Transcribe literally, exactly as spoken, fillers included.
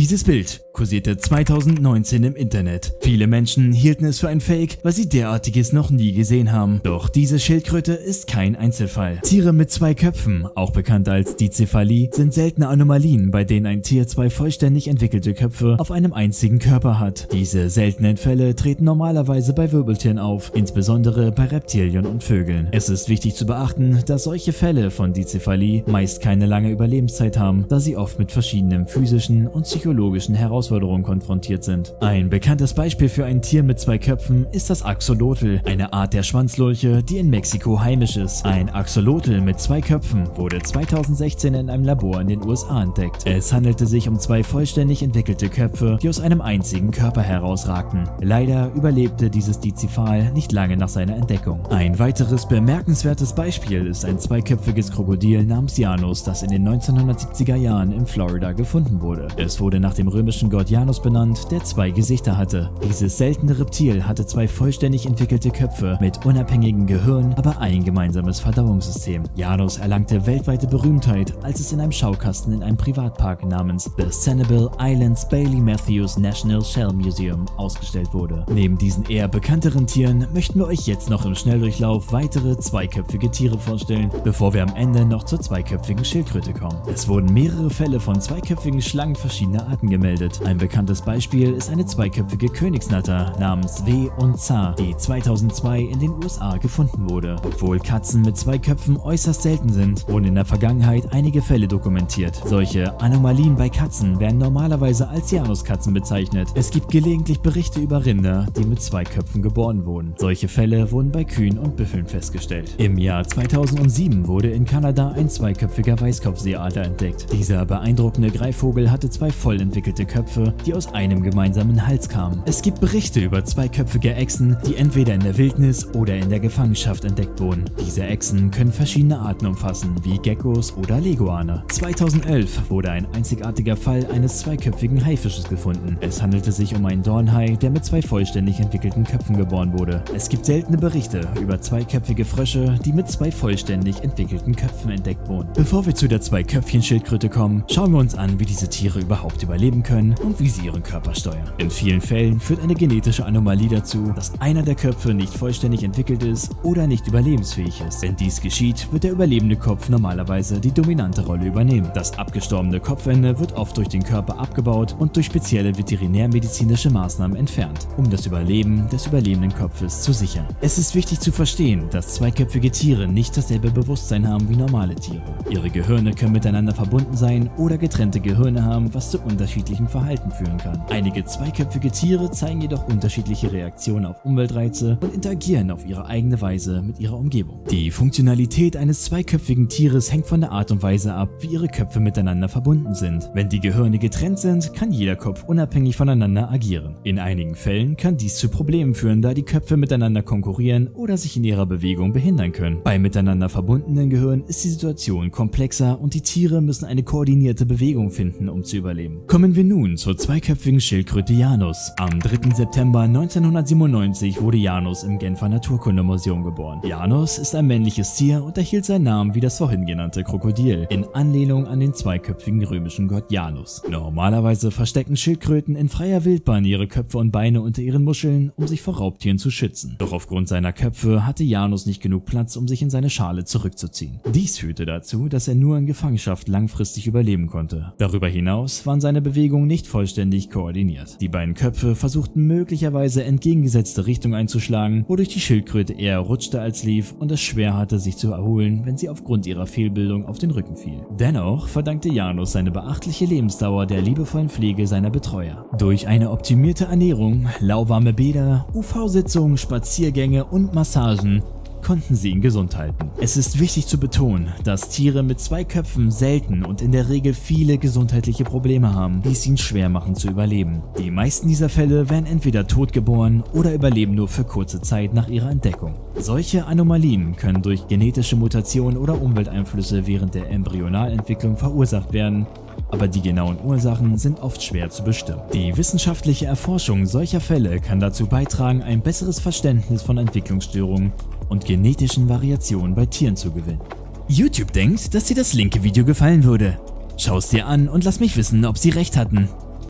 Dieses Bild kursierte zweitausendneunzehn im Internet. Viele Menschen hielten es für ein Fake, weil sie derartiges noch nie gesehen haben. Doch diese Schildkröte ist kein Einzelfall. Tiere mit zwei Köpfen, auch bekannt als Dizephalie, sind seltene Anomalien, bei denen ein Tier zwei vollständig entwickelte Köpfe auf einem einzigen Körper hat. Diese seltenen Fälle treten normalerweise bei Wirbeltieren auf, insbesondere bei Reptilien und Vögeln. Es ist wichtig zu beachten, dass solche Fälle von Dizephalie meist keine lange Überlebenszeit haben, da sie oft mit verschiedenen physischen und psychologischen Herausforderungen konfrontiert sind. Ein bekanntes Beispiel für ein Tier mit zwei Köpfen ist das Axolotl, eine Art der Schwanzlurche, die in Mexiko heimisch ist. Ein Axolotl mit zwei Köpfen wurde zweitausendsechzehn in einem Labor in den U S A entdeckt. Es handelte sich um zwei vollständig entwickelte Köpfe, die aus einem einzigen Körper herausragten. Leider überlebte dieses Dizephal nicht lange nach seiner Entdeckung. Ein weiteres bemerkenswertes Beispiel ist ein zweiköpfiges Krokodil namens Janus, das in den neunzehnhundertsiebziger Jahren in Florida gefunden wurde. Es wurde nach dem römischen Gott Janus benannt, der zwei Gesichter hatte. Dieses seltene Reptil hatte zwei vollständig entwickelte Köpfe mit unabhängigem Gehirn, aber ein gemeinsames Verdauungssystem. Janus erlangte weltweite Berühmtheit, als es in einem Schaukasten in einem Privatpark namens The Sanibel Islands Bailey Matthews National Shell Museum ausgestellt wurde. Neben diesen eher bekannteren Tieren möchten wir euch jetzt noch im Schnelldurchlauf weitere zweiköpfige Tiere vorstellen, bevor wir am Ende noch zur zweiköpfigen Schildkröte kommen. Es wurden mehrere Fälle von zweiköpfigen Schlangen verschiedener Arten gemeldet. Ein bekanntes Beispiel ist eine zweiköpfige Königsnatter namens W und Za, die zweitausendzwei in den U S A gefunden wurde. Obwohl Katzen mit zwei Köpfen äußerst selten sind, wurden in der Vergangenheit einige Fälle dokumentiert. Solche Anomalien bei Katzen werden normalerweise als Januskatzen bezeichnet. Es gibt gelegentlich Berichte über Rinder, die mit zwei Köpfen geboren wurden. Solche Fälle wurden bei Kühen und Büffeln festgestellt. Im Jahr zweitausendsieben wurde in Kanada ein zweiköpfiger Weißkopfseeadler entdeckt. Dieser beeindruckende Greifvogel hatte zwei voll entwickelte Köpfe, die aus einem gemeinsamen Hals kamen. Es gibt Berichte über zweiköpfige Echsen, die entweder in der Wildnis oder in der Gefangenschaft entdeckt wurden. Diese Echsen können verschiedene Arten umfassen, wie Geckos oder Leguane. zweitausendelf wurde ein einzigartiger Fall eines zweiköpfigen Haifisches gefunden. Es handelte sich um einen Dornhai, der mit zwei vollständig entwickelten Köpfen geboren wurde. Es gibt seltene Berichte über zweiköpfige Frösche, die mit zwei vollständig entwickelten Köpfen entdeckt wurden. Bevor wir zu der Zweiköpfchen-Schildkröte kommen, schauen wir uns an, wie diese Tiere überhaupt überleben können und wie sie ihren Körper steuern. In vielen Fällen führt eine genetische Anomalie dazu, dass einer der Köpfe nicht vollständig entwickelt ist oder nicht überlebensfähig ist. Wenn dies geschieht, wird der überlebende Kopf normalerweise die dominante Rolle übernehmen. Das abgestorbene Kopfende wird oft durch den Körper abgebaut und durch spezielle veterinärmedizinische Maßnahmen entfernt, um das Überleben des überlebenden Kopfes zu sichern. Es ist wichtig zu verstehen, dass zweiköpfige Tiere nicht dasselbe Bewusstsein haben wie normale Tiere. Ihre Gehirne können miteinander verbunden sein oder getrennte Gehirne haben, was zu unterschiedlichem Verhalten führen kann. Einige zweiköpfige Tiere zeigen jedoch unterschiedliche Reaktionen auf Umweltreize und interagieren auf ihre eigene Weise mit ihrer Umgebung. Die Funktionalität eines zweiköpfigen Tieres hängt von der Art und Weise ab, wie ihre Köpfe miteinander verbunden sind. Wenn die Gehirne getrennt sind, kann jeder Kopf unabhängig voneinander agieren. In einigen Fällen kann dies zu Problemen führen, da die Köpfe miteinander konkurrieren oder sich in ihrer Bewegung behindern können. Bei miteinander verbundenen Gehirnen ist die Situation komplexer und die Tiere müssen eine koordinierte Bewegung finden, um zu überleben. Kommen wir nun zur zweiköpfigen Schildkröte Janus. Am dritten September neunzehnhundertsiebenundneunzig wurde Janus im Genfer Naturkundemuseum geboren. Janus ist ein männliches Tier und erhielt seinen Namen wie das vorhin genannte Krokodil, in Anlehnung an den zweiköpfigen römischen Gott Janus. Normalerweise verstecken Schildkröten in freier Wildbahn ihre Köpfe und Beine unter ihren Muscheln, um sich vor Raubtieren zu schützen. Doch aufgrund seiner Köpfe hatte Janus nicht genug Platz, um sich in seine Schale zurückzuziehen. Dies führte dazu, dass er nur in Gefangenschaft langfristig überleben konnte. Darüber hinaus waren seine Bewegungen nicht vollständig koordiniert. Die beiden Köpfe versuchten möglicherweise entgegengesetzte Richtung einzuschlagen, wodurch die Schildkröte eher rutschte als lief und es schwer hatte, sich zu erholen, wenn sie aufgrund ihrer Fehlbildung auf den Rücken fiel. Dennoch verdankte Janus seine beachtliche Lebensdauer der liebevollen Pflege seiner Betreuer. Durch eine optimierte Ernährung, lauwarme Bäder, U V-Sitzungen, Spaziergänge und Massagen konnten sie ihn gesund halten. Es ist wichtig zu betonen, dass Tiere mit zwei Köpfen selten und in der Regel viele gesundheitliche Probleme haben, die es ihnen schwer machen zu überleben. Die meisten dieser Fälle werden entweder tot geboren oder überleben nur für kurze Zeit nach ihrer Entdeckung. Solche Anomalien können durch genetische Mutationen oder Umwelteinflüsse während der Embryonalentwicklung verursacht werden, aber die genauen Ursachen sind oft schwer zu bestimmen. Die wissenschaftliche Erforschung solcher Fälle kann dazu beitragen, ein besseres Verständnis von Entwicklungsstörungen und genetischen Variationen bei Tieren zu gewinnen. YouTube denkt, dass dir das linke Video gefallen würde. Schau es dir an und lass mich wissen, ob sie recht hatten.